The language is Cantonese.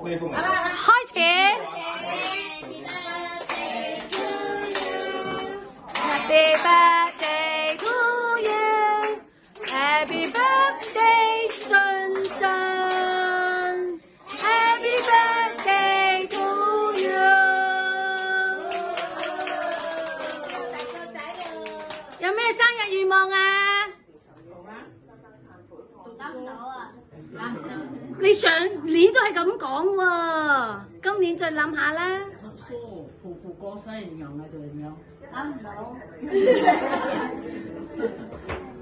杯封嚟。 開始。Happy birthday to you, Happy birthday 俊俊 ，Happy birthday to you。有咩生日願望啊？ 諗唔到啊！ 你上年都係咁講喎，今年再諗下啦。 父父過世樣啊，就咁樣。 諗唔到。